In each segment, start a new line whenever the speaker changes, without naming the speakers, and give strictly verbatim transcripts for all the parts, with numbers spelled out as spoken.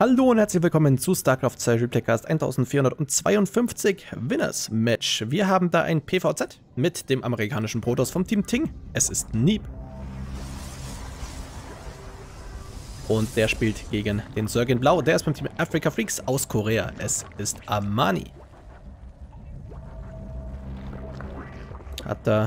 Hallo und herzlich willkommen zu StarCraft zwei Replaycast eintausendvierhundertzweiundfünfzig Winners Match. Wir haben da ein P V Z mit dem amerikanischen Protoss vom Team Ting. Es ist Neep. Und der spielt gegen den Zerg in Blau. Der ist beim Team Africa Freaks aus Korea. Es ist Amani. Hat da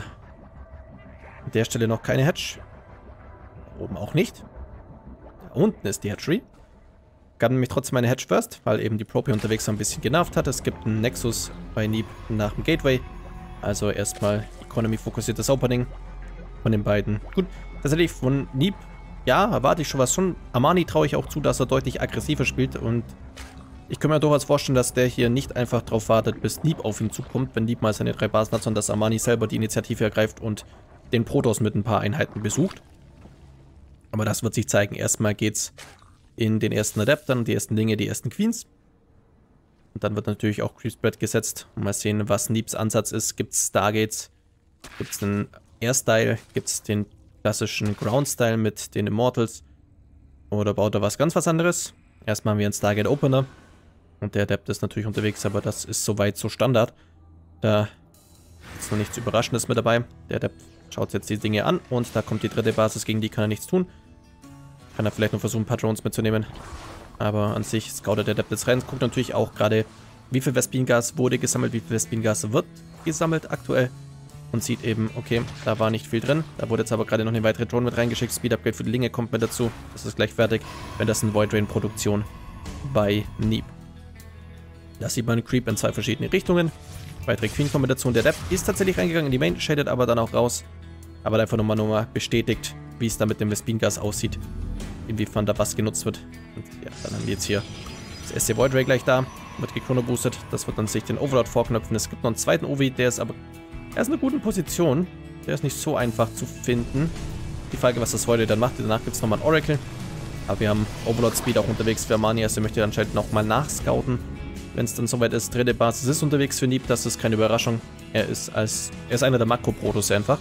an der Stelle noch keine Hatch. Da oben auch nicht. Da unten ist die Hatchery. Gab nämlich trotzdem eine Hatch first, weil eben die Probe unterwegs so ein bisschen genervt hat. Es gibt einen Nexus bei Neep nach dem Gateway. Also erstmal Economy-fokussiertes Opening von den beiden. Gut, tatsächlich von Neep, ja, erwarte ich schon was. Schon Amani traue ich auch zu, dass er deutlich aggressiver spielt. Und ich kann mir durchaus vorstellen, dass der hier nicht einfach darauf wartet, bis Neep auf ihn zukommt, wenn Neep mal seine drei Basen hat, sondern dass Amani selber die Initiative ergreift und den Protoss mit ein paar Einheiten besucht. Aber das wird sich zeigen. Erstmal geht's in den ersten Adaptern, die ersten Dinge, die ersten Queens. Und dann wird natürlich auch Creepspread gesetzt. Mal sehen, was Neeps Ansatz ist. Gibt es Stargates? Gibt es einen Air-Style? Gibt es den klassischen Ground-Style mit den Immortals? Oder baut er was ganz was anderes? Erstmal haben wir einen Stargate-Opener. Und der Adept ist natürlich unterwegs, aber das ist soweit so Standard. Da ist noch nichts Überraschendes mit dabei. Der Adept schaut jetzt die Dinge an und da kommt die dritte Basis, gegen die kann er nichts tun. Kann er vielleicht noch versuchen, ein paar Drones mitzunehmen. Aber an sich scoutet der Adept jetzt rein. Guckt natürlich auch gerade, wie viel Vespin-Gas wurde gesammelt, wie viel Vespin-Gas wird gesammelt aktuell. Und sieht eben, okay, da war nicht viel drin. Da wurde jetzt aber gerade noch eine weitere Drone mit reingeschickt. Speed-Upgrade für die Linge kommt mit dazu. Das ist gleich fertig, wenn das ein Void Rain-Produktion bei Neep. Da sieht man Creep in zwei verschiedene Richtungen. Weitere Queen kommen mit dazu. Und der Adept ist tatsächlich reingegangen in die Main, shadet aber dann auch raus. Aber einfach nochmal nochmal bestätigt, wie es da mit dem Vespin-Gas aussieht. Inwiefern da was genutzt wird. Und ja, dann haben wir jetzt hier das S C Void Ray gleich da. Wird gechrono-boostet. Das wird dann sich den Overlord vorknöpfen. Es gibt noch einen zweiten O W, der ist aber... Er ist in einer guten Position. Der ist nicht so einfach zu finden. Die Frage, was das Void Ray dann macht. Danach gibt es nochmal ein Oracle. Aber wir haben Overlord Speed auch unterwegs für Amani. Also er möchte anscheinend nochmal nachscouten. Wenn es dann soweit ist. Dritte Basis ist unterwegs für Neep. Das ist keine Überraschung. Er ist als... Er ist einer der Makro-Protoss einfach.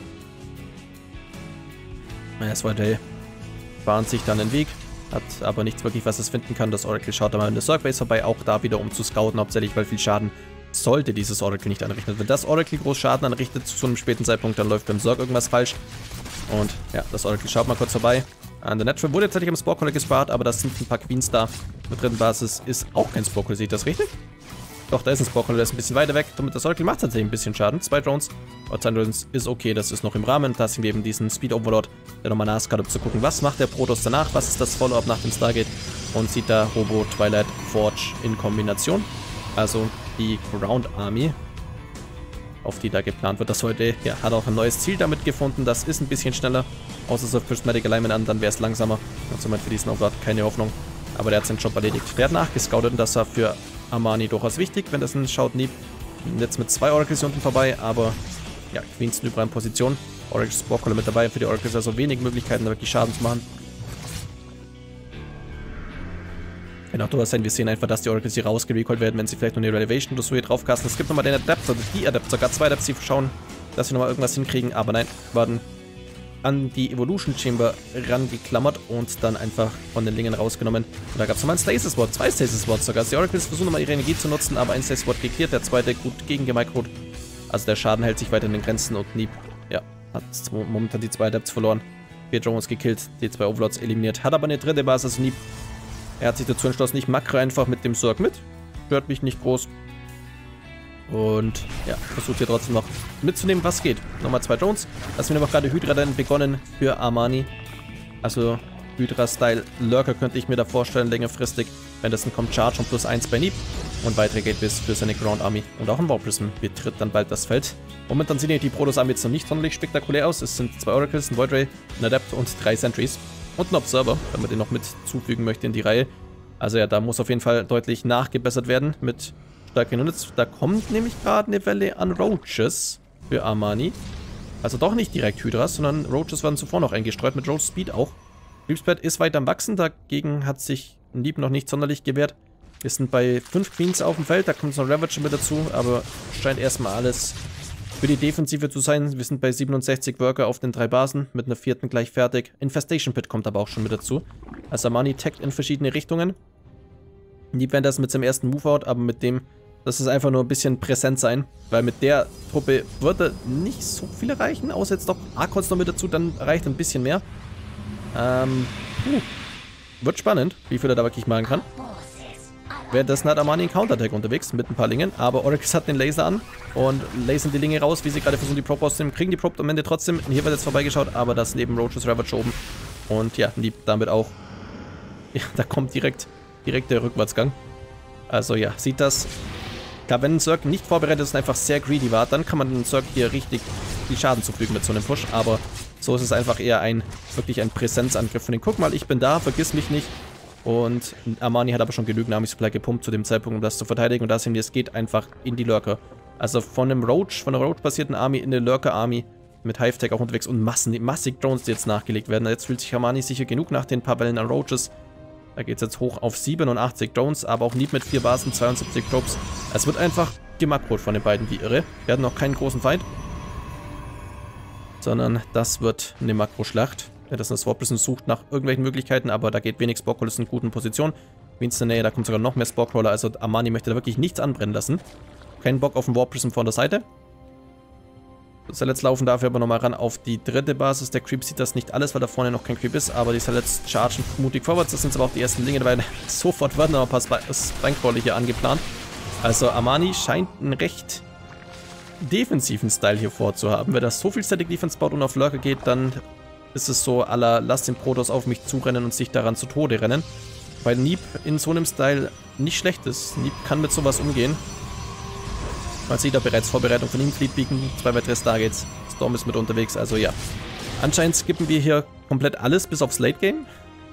Das Void Ray bahnt sich dann den Weg, hat aber nichts wirklich, was es finden kann. Das Oracle schaut einmal in der Zerg-Base vorbei, auch da wieder um zu scouten, hauptsächlich, weil viel Schaden sollte dieses Oracle nicht anrichten. Wenn das Oracle groß Schaden anrichtet zu einem späten Zeitpunkt, dann läuft beim Zerg irgendwas falsch. Und ja, das Oracle schaut mal kurz vorbei. An der Natural wurde tatsächlich am Spore gespart, aber das sind ein paar Queens da. Mit dritten Basis ist auch kein Spore, seht ihr das richtig? Doch, da ist ein Spore, der ist ein bisschen weiter weg. Damit das Oracle macht tatsächlich ein bisschen Schaden. Zwei Drones. Aber zwei Drones ist okay, das ist noch im Rahmen. Da sehen wir eben diesen Speed Overlord, der nochmal nachschaut, um zu gucken, was macht der Protoss danach, was ist das Follow-up nach dem Stargate. Und sieht da Robo, Twilight, Forge in Kombination. Also die Ground Army, auf die da geplant wird. Das heute, ja, hat auch ein neues Ziel damit gefunden. Das ist ein bisschen schneller. Außer so Prismatic Alignment an, dann wäre es langsamer. Und somit für diesen Overlord keine Hoffnung. Aber der hat seinen Job erledigt. Der hat nachgescoutet und das war für Amani durchaus wichtig, wenn das ein schaut Neep. Jetzt mit zwei Oracles unten vorbei, aber ja, Queens sind überall in Position. Oracle Spore mit dabei, für die Oracles also wenig Möglichkeiten, da wirklich Schaden zu machen. Kann auch durchaus sein, wir sehen einfach, dass die Oracles hier rausgerecallt werden, wenn sie vielleicht noch eine Elevation oder so hier draufkasten. Es gibt nochmal den Adept, oder die Adept, sogar zwei Adepts, die schauen, dass sie nochmal irgendwas hinkriegen, aber nein, werden an die Evolution Chamber rangeklammert und dann einfach von den Lingen rausgenommen. Und da gab es nochmal ein Stasis Ward, zwei Stasis Wards sogar. Die Oracles versuchen nochmal ihre Energie zu nutzen, aber ein Stasis Ward geklärt, der zweite gut gegen gemicrot. Also der Schaden hält sich weiter in den Grenzen und Neep, ja, hat momentan die zwei Adepts verloren. Vier Drones gekillt, die zwei Overlords eliminiert, hat aber eine dritte Basis. Neep, er hat sich dazu entschlossen, ich makre einfach mit dem Zerg mit. Stört mich nicht groß. Und ja, versucht hier trotzdem noch mitzunehmen, was geht. Nochmal zwei Drones. Das haben wir aber gerade Hydra dann begonnen für Amani. Also Hydra-Style Lurker könnte ich mir da vorstellen, längerfristig. Wenn das dann kommt, Charge und plus eins bei Neep. Und weitere Gateways für seine Ground Army. Und auch ein Warp Prism betritt dann bald das Feld. Momentan sehen die Protoss Army jetzt noch nicht sonderlich spektakulär aus. Es sind zwei Oracles, ein Void Ray, ein Adept und drei Sentries. Und ein Observer, wenn man den noch mit zufügen möchte in die Reihe. Also ja, da muss auf jeden Fall deutlich nachgebessert werden mit starken Units. Da kommt nämlich gerade eine Welle an Roaches für Amani. Also doch nicht direkt Hydras, sondern Roaches waren zuvor noch eingestreut, mit Roach Speed auch. Creepspread ist weiter am Wachsen, dagegen hat sich Neep noch nicht sonderlich gewehrt. Wir sind bei fünf Queens auf dem Feld, da kommt noch Ravager mit dazu, aber scheint erstmal alles für die Defensive zu sein. Wir sind bei siebenundsechzig Worker auf den drei Basen, mit einer vierten gleich fertig. Infestation Pit kommt aber auch schon mit dazu. Also Amani taggt in verschiedene Richtungen. Neep wäre das mit seinem ersten Move-Out, aber mit dem, das ist einfach nur ein bisschen präsent sein, weil mit der Truppe würde nicht so viel erreichen, außer jetzt doch Archons noch mit dazu, dann reicht ein bisschen mehr. Ähm, uh, wird spannend, wie viel er da wirklich machen kann. Währenddessen hat Armani einen Counterattack unterwegs mit ein paar Lingen, aber Oryx hat den Laser an und lasern die Linge raus, wie sie gerade versuchen, die Probe rauszunehmen. Kriegen die Probe am Ende trotzdem. Hier wird jetzt vorbeigeschaut, aber das neben Roaches Ravage oben. Und ja, Neep damit auch. Ja, da kommt direkt, direkt der Rückwärtsgang. Also ja, sieht das. Klar, wenn ein Zerg nicht vorbereitet ist und einfach sehr greedy war, dann kann man den Zerg hier richtig viel Schaden zufügen mit so einem Push, aber so ist es einfach eher ein, wirklich ein Präsenzangriff von den, guck mal, ich bin da, vergiss mich nicht. Und Armani hat aber schon genügend Army Supply gepumpt zu dem Zeitpunkt, um das zu verteidigen. Und da sind wir, es geht einfach in die Lurker. Also von einem Roach, von einer Roach-basierten Army in eine Lurker-Army mit Hive-Tech auch unterwegs und Massen, massig Drones, die jetzt nachgelegt werden. Jetzt fühlt sich Armani sicher genug nach den paar Wellen an Roaches. Da geht es jetzt hoch auf siebenundachtzig Drones, aber auch Neep mit vier Basen, zweiundsiebzig Probes. Es wird einfach gemakrot von den beiden, wie irre. Wir hatten noch keinen großen Fight. Sondern das wird eine Makro-Schlacht. Ja, das ist Swap Prison sucht nach irgendwelchen Möglichkeiten, aber da geht wenig. Spockroller ist in guten Position. Wie in der Nähe, da kommt sogar noch mehr Spockroller. Also Armani möchte da wirklich nichts anbrennen lassen. Keinen Bock auf einen Warp Prism von der Seite. Salets laufen dafür aber nochmal ran auf die dritte Basis. Der Creep sieht das nicht alles, weil da vorne noch kein Creep ist, aber die Salets chargen mutig vorwärts. Das sind aber auch die ersten Linge dabei. Sofort werden noch ein paar Spine-Crawler hier angeplant. Also Armani scheint einen recht defensiven Style hier vorzuhaben. Wenn das so viel Static Defense baut und auf Lurker geht, dann ist es so à la, lass den Protoss auf mich zurennen und sich daran zu Tode rennen. Weil Neep in so einem Style nicht schlecht ist. Neep kann mit sowas umgehen. Man sieht da bereits Vorbereitung von ihm, Fleet Beacon, zwei weitere Stargates. Storm ist mit unterwegs, also ja. Anscheinend skippen wir hier komplett alles bis aufs Late Game.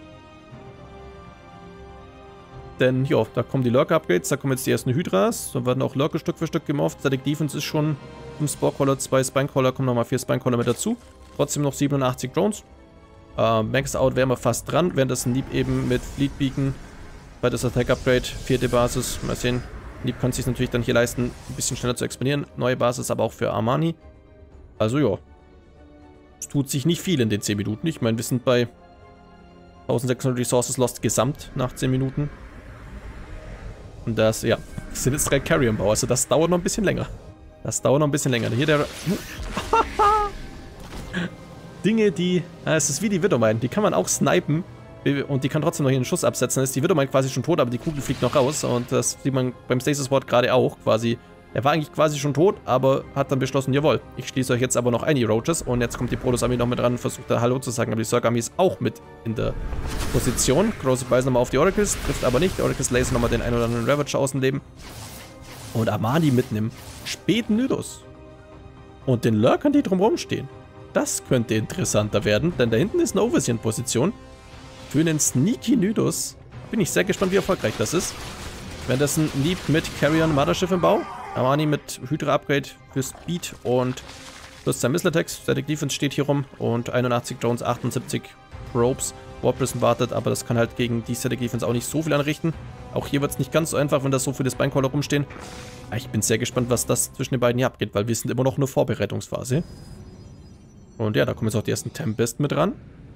Denn, ja, da kommen die Lurker-Upgrades, da kommen jetzt die ersten Hydras, da werden auch Lurker Stück für Stück gemorpht. Static Defense ist schon fünf Sporecrawler, zwei Spinecrawler, kommen nochmal vier Spinecrawler mit dazu. Trotzdem noch siebenundachtzig Drones. Äh, Maxed Out wären wir fast dran, während das Neep eben mit Fleet Beacon bei das Attack Upgrade, vierte Basis, mal sehen. Neep kann es sich natürlich dann hier leisten, ein bisschen schneller zu expandieren. Neue Basis, aber auch für Armani. Also ja, es tut sich nicht viel in den zehn Minuten. Ich meine, wir sind bei eintausendsechshundert Resources Lost gesamt nach zehn Minuten. Und das, ja, das sind jetzt drei Carrion-Bau, also das dauert noch ein bisschen länger. Das dauert noch ein bisschen länger. Hier der... Dinge, die... Ah, es ist wie die Widowmine, die kann man auch snipen und die kann trotzdem noch hier einen Schuss absetzen. Dann ist die Widowmine quasi schon tot, aber die Kugel fliegt noch raus und das sieht man beim Stasis Ward gerade auch quasi. Er war eigentlich quasi schon tot, aber hat dann beschlossen, jawohl, ich schließe euch jetzt aber noch ein, die Roaches. Und jetzt kommt die Protoss-Armee noch mit ran und versucht da Hallo zu sagen, aber die Zerg-Armee ist auch mit in der Position. Große Beißen nochmal auf die Oracles, trifft aber nicht. Die Oracles lasen nochmal den einen oder anderen Ravage aus dem Leben. Und Armani mit einem späten Nydus. Und den Lurkern, die drumherum stehen. Das könnte interessanter werden, denn da hinten ist eine Overseer in Position. Für einen Sneaky Nydus bin ich sehr gespannt, wie erfolgreich das ist. Wenn das ein Neep mit Carrion Mothership im Bau. Armani mit Hydra Upgrade für Speed und plus zwei Missile Attacks. Static Defense steht hier rum und einundachtzig Drones, achtundsiebzig Probes. Warp Prism wartet, aber das kann halt gegen die Static Defense auch nicht so viel anrichten. Auch hier wird es nicht ganz so einfach, wenn da so viele Spinecrawler rumstehen. Ich bin sehr gespannt, was das zwischen den beiden hier abgeht, weil wir sind immer noch in der Vorbereitungsphase. Und ja, da kommen jetzt auch die ersten Tempest mit ran.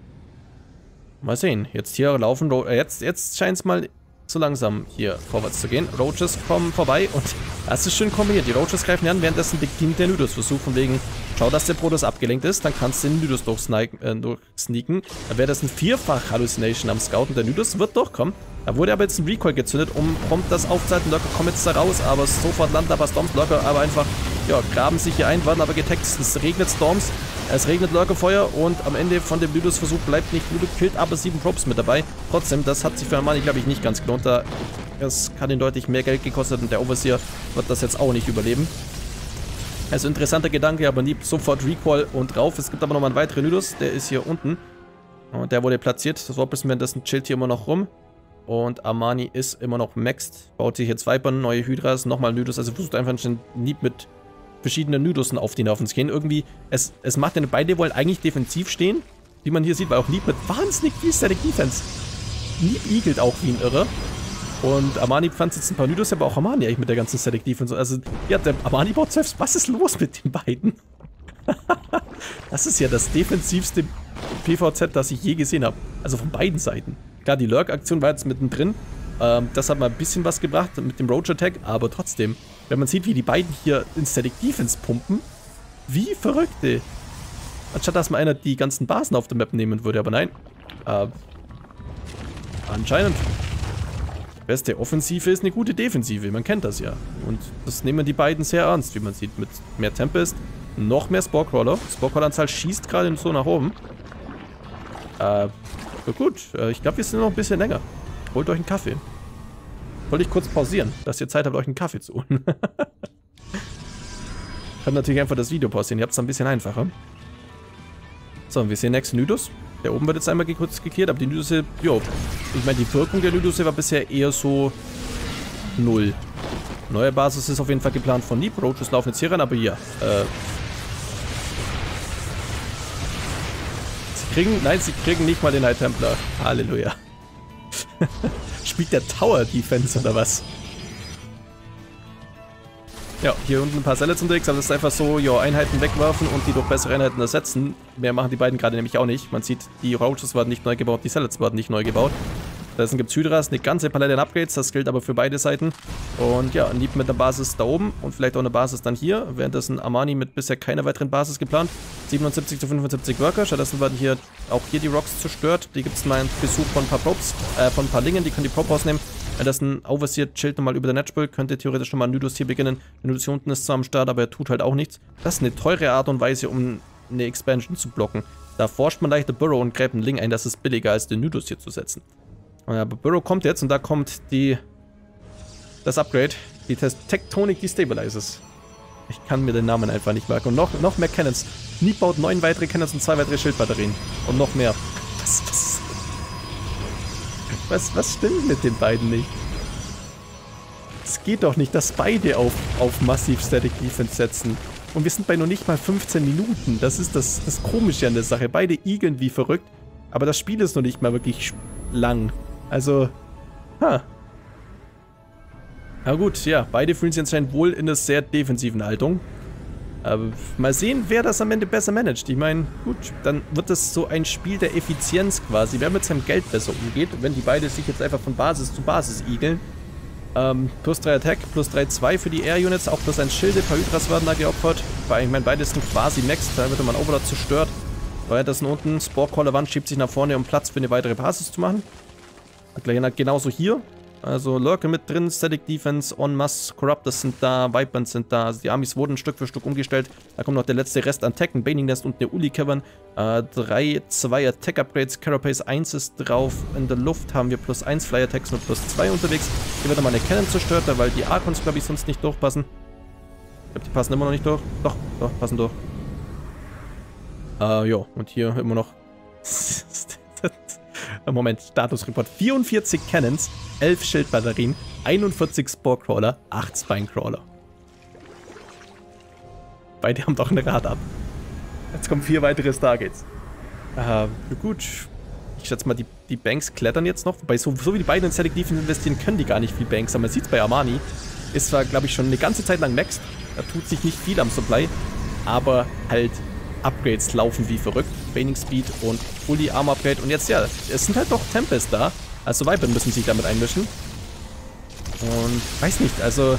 Mal sehen. Jetzt hier laufen... Jetzt, jetzt scheint es mal so langsam hier vorwärts zu gehen. Roaches kommen vorbei und das ist schön kombiniert. Die Roaches greifen an, währenddessen beginnt der Nydus-Versuch. Von wegen, schau, dass der Protoss abgelenkt ist, dann kannst du den Nydus durchsneaken. Äh, durchsneaken. Dann wäre das ein Vierfach-Hallucination am Scout und der Nydus wird durchkommen. Da wurde aber jetzt ein Recoil gezündet, um prompt das aufzuhalten. Lurker kommen jetzt da raus, aber sofort landen aber Storms. Lurker aber einfach, ja, graben sich hier ein, werden aber getaggt. Es regnet Storms, es regnet Lurkerfeuer und am Ende von dem Nydus-Versuch bleibt nicht Nydus, killt aber sieben Probes mit dabei. Trotzdem, das hat sich für Armani, glaube ich, nicht ganz gelohnt. Da, das hat ihn deutlich mehr Geld gekostet und der Overseer wird das jetzt auch nicht überleben. Also interessanter Gedanke, aber nie sofort Recall und drauf. Es gibt aber nochmal einen weiteren Nydus, der ist hier unten. Und der wurde platziert. Das Warp Prism währenddessen chillt hier immer noch rum. Und Armani ist immer noch maxed. Baut sich jetzt Vipern, neue Hydras, nochmal Nydus. Also versucht einfach einen Neep mit verschiedenen Nydussen auf die Nerven zu gehen. Irgendwie, es, es macht denn beide wollen eigentlich defensiv stehen. Wie man hier sieht, weil auch Neep mit wahnsinnig viel Static Defense. Neep eagelt auch wie ein Irre. Und Armani pflanzt jetzt ein paar Nydus, aber auch Armani eigentlich mit der ganzen Static Defense. Also, ja, der Armani baut selbst. Was ist los mit den beiden? Das ist ja das defensivste P V Z, das ich je gesehen habe. Also von beiden Seiten. Klar, die Lurk-Aktion war jetzt mittendrin. Ähm, das hat mal ein bisschen was gebracht mit dem Roach Attack, aber trotzdem, wenn man sieht, wie die beiden hier in Static Defense pumpen, wie Verrückte. Anstatt dass mal einer die ganzen Basen auf der Map nehmen würde, aber nein. Äh, anscheinend. Beste Offensive ist eine gute Defensive, man kennt das ja. Und das nehmen die beiden sehr ernst, wie man sieht. Mit mehr Tempest, noch mehr Sporecrawler. Sporecrawler-Anzahl schießt gerade so nach oben. Äh, gut, äh, ich glaube, wir sind noch ein bisschen länger. Holt euch einen Kaffee. Wollte ich kurz pausieren, dass ihr Zeit habt, euch einen Kaffee zu holen. Könnt natürlich einfach das Video pausieren, ihr habt es ein bisschen einfacher. So, und wir sehen nächsten Nydus. Der oben wird jetzt einmal kurz geklärt, aber die Nydusse, jo, ich meine, die Wirkung der Nydusse war bisher eher so null. Neue Basis ist auf jeden Fall geplant von Neep. Roaches laufen jetzt hier rein, aber ja, äh. Sie kriegen, nein, sie kriegen nicht mal den High Templar. Halleluja. Spielt der Tower Defense oder was? Ja, hier unten ein paar Sellets unterwegs, aber das ist einfach so, ja, Einheiten wegwerfen und die durch bessere Einheiten ersetzen. Mehr machen die beiden gerade nämlich auch nicht. Man sieht, die Roaches werden nicht neu gebaut, die Sellets werden nicht neu gebaut. Stattdessen gibt es Hydras, eine ganze Palette an Upgrades, das gilt aber für beide Seiten. Und ja, Neep mit einer Basis da oben und vielleicht auch eine Basis dann hier. Währenddessen Armani mit bisher keiner weiteren Basis geplant. siebenundsiebzig zu fünfundsiebzig Worker, stattdessen werden hier auch hier die Rocks zerstört. Die gibt es mal einen Besuch von ein paar Probes, äh, von ein paar Lingen, die können die Probe rausnehmen. Währenddessen Overseer chillt nochmal über der Netchbull, könnte theoretisch schon mal Nydus hier beginnen. Der Nydus hier unten ist zwar am Start, aber er tut halt auch nichts. Das ist eine teure Art und Weise, um eine Expansion zu blocken. Da forscht man leichte Burrow und gräbt einen Ling ein, das ist billiger als den Nydus hier zu setzen. Aber Burrow kommt jetzt und da kommt die das Upgrade, die Tectonic Destabilizers. Ich kann mir den Namen einfach nicht merken. Und noch, noch mehr Cannons. Neep baut neun weitere Cannons und zwei weitere Schildbatterien. Und noch mehr. Was, was, was, was stimmt mit den beiden nicht? Es geht doch nicht, dass beide auf, auf Massive Static Defense setzen. Und wir sind bei noch nicht mal fünfzehn Minuten. Das ist das, das Komische an der Sache. Beide igeln wie verrückt. Aber das Spiel ist noch nicht mal wirklich lang. Also, ha. Na gut, ja, beide fühlen sich anscheinend wohl in einer sehr defensiven Haltung. Aber mal sehen, wer das am Ende besser managt. Ich meine, gut, dann wird das so ein Spiel der Effizienz quasi. Wer mit seinem Geld besser umgeht, wenn die beide sich jetzt einfach von Basis zu Basis igeln. Ähm, plus drei Attack, plus drei zwei für die Air Units, auch plus ein Schilde, ein paar Hydras werden da geopfert. Weil ich meine, beide sind quasi maxed, da wird man Overlord zerstört. Weil das unten, Sporecaller Wand schiebt sich nach vorne, um Platz für eine weitere Basis zu machen. Genauso hier. Also Lurker mit drin, Static Defense, En masse, Corruptors sind da, Vipers sind da. Also die Armys wurden Stück für Stück umgestellt. Da kommt noch der letzte Rest an Tech, ein Baning Nest und eine Uli Cavern. Äh, drei, zwei Attack Upgrades, Carapace eins ist drauf. In der Luft haben wir plus eins Fly Attacks und plus zwei unterwegs. Hier wird nochmal eine Cannon zerstört, weil die Archons, glaube ich, sonst nicht durchpassen. Ich glaube, die passen immer noch nicht durch. Doch, doch, passen durch. Äh, ja, und hier immer noch... Moment, Statusreport. vierundvierzig Cannons, elf Schildbatterien, einundvierzig Sporecrawler, acht Spinecrawler. Beide haben doch ein Rad ab. Jetzt kommen vier weitere Stargates. Äh, gut. Ich schätze mal, die, die Banks klettern jetzt noch. Wobei, so, so wie die beiden in Static Defense investieren, können die gar nicht viel Banks. Aber man sieht es bei Armani. Ist zwar, glaube ich, schon eine ganze Zeit lang maxed. Da tut sich nicht viel am Supply. Aber halt... Upgrades laufen wie verrückt. Baning Speed und Fully Armor Upgrade. Und jetzt, ja, es sind halt doch Tempest da. Also Viper müssen sich damit einmischen. Und weiß nicht, also...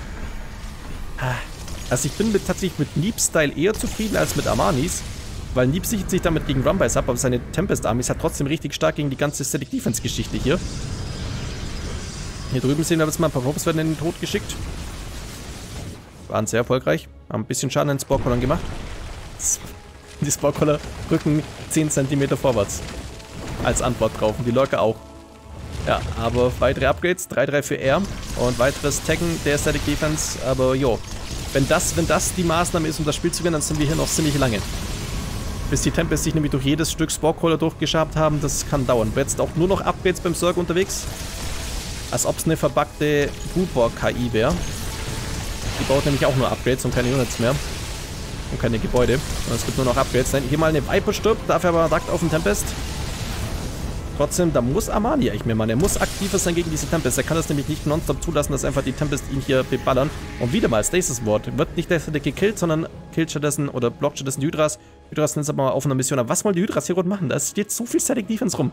Also ich bin mit, tatsächlich mit Neep-Style eher zufrieden als mit Armanis. Weil Neep sichert sich damit gegen Rumbice ab, aber seine Tempest-Army ist halt trotzdem richtig stark gegen die ganze Static Defense-Geschichte hier. Hier drüben sehen wir jetzt mal ein paar Probes werden in den Tod geschickt. Waren sehr erfolgreich. Haben ein bisschen Schaden in den Sporecrawlern gemacht. Die Sporecrawler rücken zehn Zentimeter vorwärts. Als Antwort drauf. Und die Lurker auch. Ja, aber weitere Upgrades. drei drei für Air. Und weiteres Taggen der Static Defense. Aber jo. Wenn das, wenn das die Maßnahme ist, um das Spiel zu gewinnen, dann sind wir hier noch ziemlich lange. Bis die Tempest sich nämlich durch jedes Stück Sporecrawler durchgeschabt haben. Das kann dauern. Jetzt auch nur noch Upgrades beim Zerg unterwegs. Als ob es eine verbuggte Broodwalk-K I wäre. Die baut nämlich auch nur Upgrades und keine Units mehr. Und keine Gebäude. Und es gibt nur noch Upgrades. Hier mal eine Viper stirbt, dafür aber Duct auf den Tempest. Trotzdem, da muss Armani eigentlich mehr machen. Er muss aktiver sein gegen diese Tempest. Er kann das nämlich nicht nonstop zulassen, dass einfach die Tempest ihn hier beballern. Und wieder mal Stasis Ward. Wird nicht gleichzeitig gekillt, sondern killt stattdessen oder blockt stattdessen Hydras. Hydras sind jetzt aber mal auf einer Mission. Aber was wollen die Hydras hier rund machen? Da steht so viel Static Defense rum.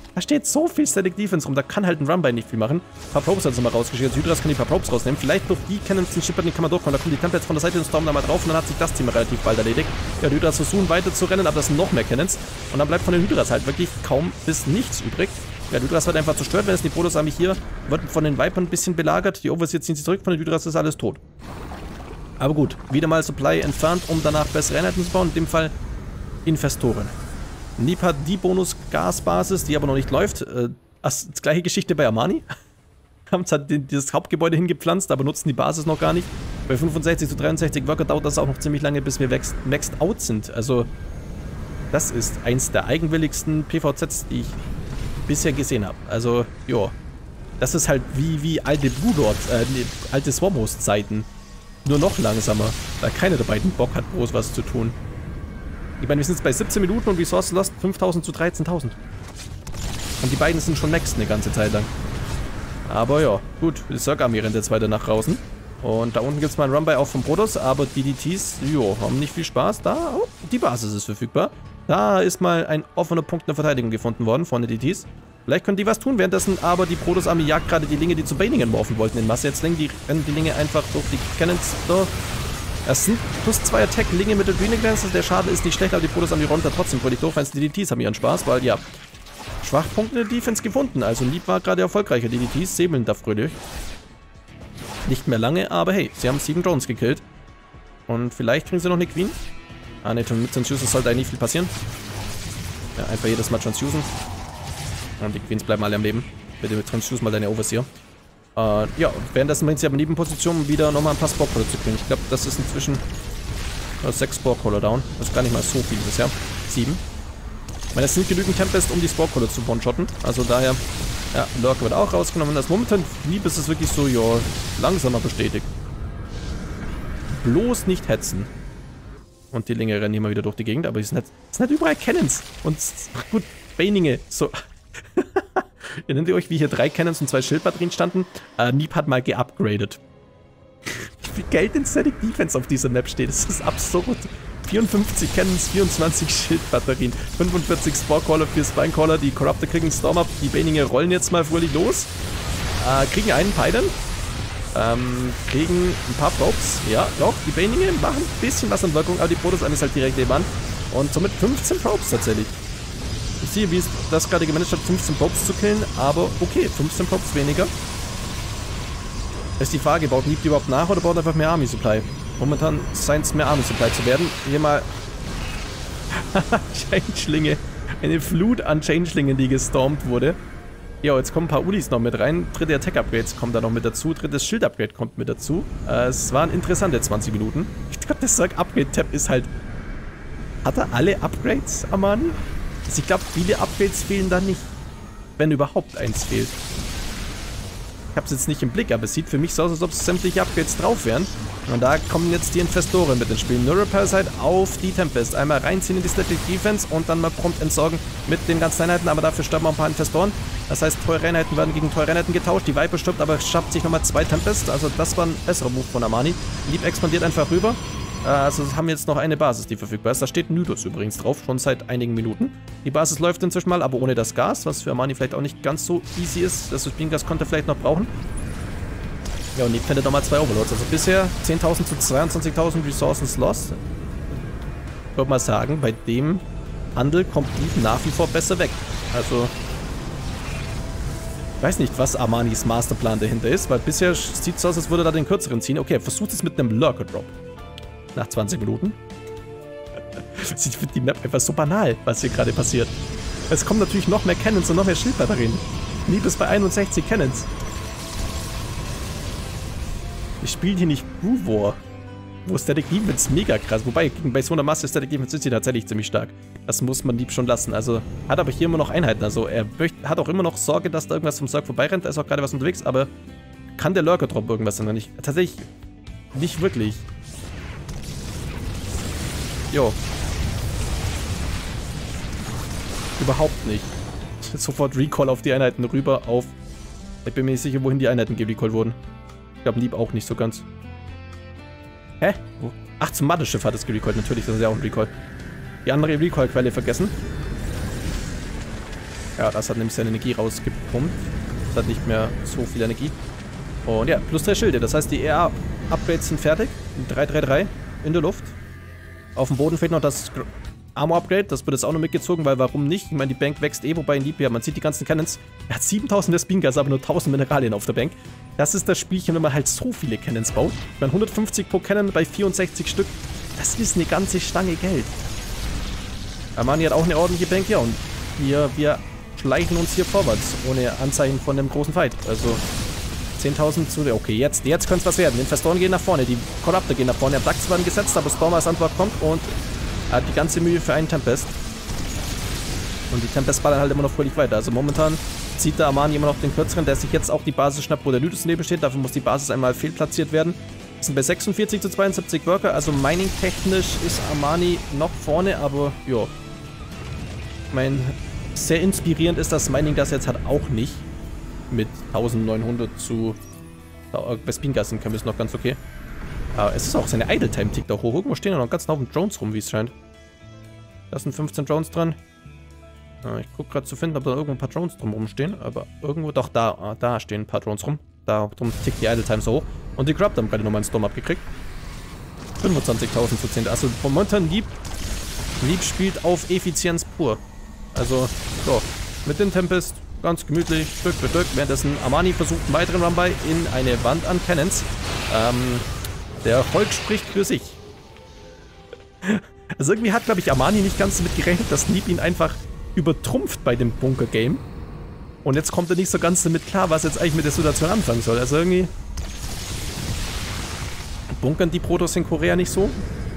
Da steht so viel Static Defense rum, da kann halt ein Runby nicht viel machen. Ein paar Probes hat sie mal rausgeschickt. Also Hydras kann die paar Probes rausnehmen. Vielleicht durch die Cannons, den Shipper, den kann man durchkommen. Da kommen die Templates von der Seite und Storm da mal drauf und dann hat sich das Team relativ bald erledigt. Ja, die Hydras versuchen weiter zu rennen, aber das sind noch mehr Cannons. Und dann bleibt von den Hydras halt wirklich kaum bis nichts übrig. Ja, die Hydras wird einfach zerstört, wenn es die Protoss nämlich hier wird von den Vipern ein bisschen belagert. Die Overseer ziehen sie zurück, von den Hydras ist alles tot. Aber gut, wieder mal Supply entfernt, um danach bessere Einheiten zu bauen. In dem Fall Infestoren. Neep hat die Bonus-Gasbasis, die aber noch nicht läuft. Äh, das gleiche Geschichte bei Armani. Haben zwar das Hauptgebäude hingepflanzt, aber nutzen die Basis noch gar nicht. Bei fünfundsechzig zu dreiundsechzig Worker dauert das auch noch ziemlich lange, bis wir maxed out sind. Also, das ist eins der eigenwilligsten P V Zs, die ich bisher gesehen habe. Also, ja. Das ist halt wie, wie alte Blue Lords, äh, nee, alte Swarmhost-Zeiten. Nur noch langsamer, da keiner der beiden Bock hat, groß was zu tun. Ich meine, wir sind jetzt bei siebzehn Minuten und Resource Lost fünftausend zu dreizehntausend. Und die beiden sind schon maxed eine ganze Zeit lang. Aber ja, gut, die Zerg-Armee rennt jetzt weiter nach draußen. Und da unten gibt es mal einen Runby auch vom Protoss, aber die D D Ts, jo, haben nicht viel Spaß. Da, oh, die Basis ist verfügbar. Da ist mal ein offener Punkt in der Verteidigung gefunden worden von den D D Ts. Vielleicht können die was tun währenddessen, aber die Protoss-Armee jagt gerade die Linge, die zu Baningen morphen wollten in Masse. Jetzt die, rennen die Linge einfach durch die Cannons durch. Das sind plus zwei Attack-Linge mit Adrenal Glances. Der Schaden ist nicht schlecht, aber die Protoss-Armee räumt da trotzdem fröhlich durch, weil die D D Ts haben ihren Spaß, weil ja, Schwachpunkte in der Defense gefunden. Also Neep war gerade erfolgreicher. Die D D Ts säbeln da fröhlich. Nicht mehr lange, aber hey, sie haben sieben Drones gekillt. Und vielleicht kriegen sie noch eine Queen. Ah ne, mit Transfusion sollte eigentlich nicht viel passieren. Ja, einfach jedes Mal Transfusion. Und die Queens bleiben alle am Leben. Bitte transfuse mal deine Overseer. Äh, ja, währenddessen bringt sie aber Nebenpositionen, um wieder nochmal ein paar Sporecaller zu kriegen. Ich glaube, das ist inzwischen äh, sechs Sporecaller down. Das ist gar nicht mal so viel bisher. Sieben. Ich meine, es sind genügend Tempest, um die Sporecaller zu one-shotten. Also daher, ja, Lurk wird auch rausgenommen. Das momentan lieb ist es wirklich so, ja, langsamer bestätigt. Bloß nicht hetzen. Und die Linge rennen hier mal wieder durch die Gegend, aber es sind, sind halt überall Cannons. Und gut, Baninge, so. Erinnert ihr euch, wie hier drei Cannons und zwei Schildbatterien standen? Äh, Neep hat mal geupgradet. Wie viel Geld in Static Defense auf dieser Map steht, das ist absurd. vierundfünfzig Cannons, vierundzwanzig Schildbatterien, fünfundvierzig Sporecaller für Spinecaller, die Corruptor kriegen Storm Up, die Baninge rollen jetzt mal fröhlich los. Äh, kriegen einen Python. Ähm, kriegen ein paar Probes. Ja, doch, die Baninge machen ein bisschen was an Wirkung, aber die Protoss-Armee ist halt direkt nebenan. Und somit fünfzehn Probes tatsächlich. Ich sehe, wie es das gerade gemanagt hat, fünfzehn Probes zu killen, aber okay, fünfzehn Probes weniger. Ist die Frage, baut Neep die überhaupt nach oder baut einfach mehr Army Supply? Momentan scheint es mehr Army Supply zu werden. Hier mal Changelinge. Eine Flut an Changelingen, die gestormt wurde. Ja, jetzt kommen ein paar Ulis noch mit rein. Dritte Attack-Upgrades kommen da noch mit dazu. Drittes Schild-Upgrade kommt mit dazu. Äh, es waren interessante zwanzig Minuten. Ich glaube, das Upgrade-Tab ist halt... Hat er alle Upgrades, Armani? Also ich glaube, viele Upgrades fehlen da nicht. Wenn überhaupt eins fehlt. Ich habe es jetzt nicht im Blick, aber es sieht für mich so aus, als ob es sämtliche Upgrades drauf wären. Und da kommen jetzt die Infestoren mit ins Spiel. Neuroparasite auf die Tempest. Einmal reinziehen in die Static Defense und dann mal prompt entsorgen mit den ganzen Einheiten. Aber dafür sterben auch ein paar Infestoren. Das heißt, teure Einheiten werden gegen teure Einheiten getauscht. Die Viper stirbt, aber schafft sich nochmal zwei Tempest. Also das war ein besserer Move von Armani. Neep expandiert einfach rüber. Also haben wir jetzt noch eine Basis, die verfügbar ist. Da steht Nydus übrigens drauf, schon seit einigen Minuten. Die Basis läuft inzwischen mal, aber ohne das Gas, was für Armani vielleicht auch nicht ganz so easy ist. Das Spingas konnte er vielleicht noch brauchen. Ja, und Neep findet nochmal zwei Overlords. Also bisher zehntausend zu zweiundzwanzigtausend Resources lost. Ich würde mal sagen, bei dem Handel kommt Neep nach wie vor besser weg. Also... Ich weiß nicht, was Armanis Masterplan dahinter ist, weil bisher sieht es aus, als würde er da den kürzeren ziehen. Okay, versucht es mit einem Lurker Drop. Nach zwanzig Minuten. Ich finde die Map einfach so banal, was hier gerade passiert. Es kommen natürlich noch mehr Cannons und noch mehr Schildbatterien. Neep ist bei einundsechzig Cannons. Ich spiele hier nicht Brew War, wo Static Defense mega krass. Wobei, bei so einer Masse Static Defense ist sie tatsächlich ziemlich stark. Das muss man Neep schon lassen. Also hat aber hier immer noch Einheiten. Also er hat auch immer noch Sorge, dass da irgendwas vom Zerg vorbeirennt. Da ist auch gerade was unterwegs, aber kann der Lurker Drop irgendwas sein? Nicht? Tatsächlich nicht wirklich. Jo. Überhaupt nicht. Sofort Recall auf die Einheiten rüber auf... Ich bin mir nicht sicher, wohin die Einheiten gerecallt wurden. Ich glaube, Neep auch nicht so ganz. Hä? Wo? Ach, zum Mother-Schiff hat es gerecallt. Natürlich, das ist ja auch ein Recall. Die andere Recall-Quelle vergessen. Ja, das hat nämlich seine Energie rausgepumpt. Das hat nicht mehr so viel Energie. Und ja, plus drei Schilde. Das heißt, die E A-Upgrades sind fertig. drei drei drei in der Luft. Auf dem Boden fehlt noch das Armor-Upgrade. Das wird jetzt auch noch mitgezogen, weil warum nicht? Ich meine, die Bank wächst eh, wobei in Leap, ja, man sieht die ganzen Cannons. Er hat siebentausend Spingas, aber nur tausend Mineralien auf der Bank. Das ist das Spielchen, wenn man halt so viele Cannons baut. Ich meine, hundertfünfzig pro Cannon bei vierundsechzig Stück. Das ist eine ganze Stange Geld. Armani hat auch eine ordentliche Bank, ja, und wir, wir schleichen uns hier vorwärts, ohne Anzeichen von einem großen Fight. Also zehntausend zu... Okay, jetzt, jetzt könnte es was werden. Die Infestoren gehen nach vorne, die Corruptor gehen nach vorne. Der Abducts werden gesetzt, aber Storm als Antwort kommt und hat die ganze Mühe für einen Tempest. Und die Tempest ballern halt immer noch fröhlich weiter. Also momentan zieht der Armani immer noch den kürzeren, der sich jetzt auch die Basis schnappt, wo der Nydus neben steht. Dafür muss die Basis einmal fehlplatziert werden. Wir sind bei sechsundvierzig zu zweiundsiebzig Worker, also mining-technisch ist Armani noch vorne, aber ja. Ich meine, sehr inspirierend ist das Mining das jetzt halt auch nicht. Mit neunzehnhundert zu... Bei Spingassen können wir es noch ganz okay. Aber es ist auch seine Idle-Time tickt auch hoch. Irgendwo stehen ja noch ganz Haufen Drones rum, wie es scheint. Da sind fünfzehn Drones dran. Ich gucke gerade zu finden, ob da irgendwo ein paar Drones drum rumstehen. Aber irgendwo, doch, da, da stehen ein paar Drones rum. Da drum tickt die Idle-Time so hoch. Und die Corruptor haben gerade nochmal einen Storm abgekriegt. fünfundzwanzigtausend zu zehn. Also momentan Leap, Leap spielt auf Effizienz pur. Also, so, mit den Tempest ganz gemütlich, Stück für Stück. Währenddessen Armani versucht einen weiteren Run-By in eine Wand an Cannons. Ähm, der Erfolg spricht für sich. Also irgendwie hat, glaube ich, Armani nicht ganz damit gerechnet, dass Leap ihn einfach übertrumpft bei dem Bunker-Game. Und jetzt kommt er nicht so ganz damit klar, was jetzt eigentlich mit der Situation anfangen soll. Also irgendwie... Bunkern die Protoss in Korea nicht so?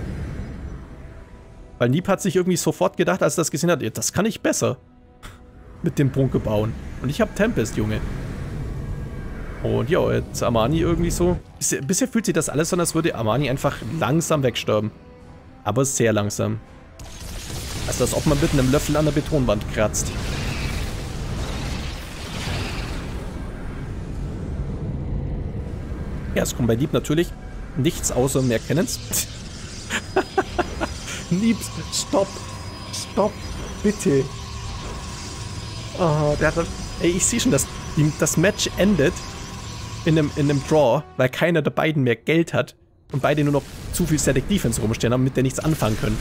Weil Leap hat sich irgendwie sofort gedacht, als er das gesehen hat, das kann ich besser. Mit dem Bunker bauen. Und ich habe Tempest, Junge. Und ja, jetzt Armani irgendwie so... Bisher, bisher fühlt sich das alles so an, als würde Armani einfach langsam wegsterben. Aber sehr langsam. Also als ob man mit einem Löffel an der Betonwand kratzt. Ja, es kommt bei Leap natürlich nichts außer mehr Cannons. Leap, stopp. Stopp. Bitte. Oh, der hat... Ey, ich sehe schon, dass die, das Match endet in einem, in einem Draw, weil keiner der beiden mehr Geld hat und beide nur noch zu viel Static Defense rumstehen haben, mit der nichts anfangen können.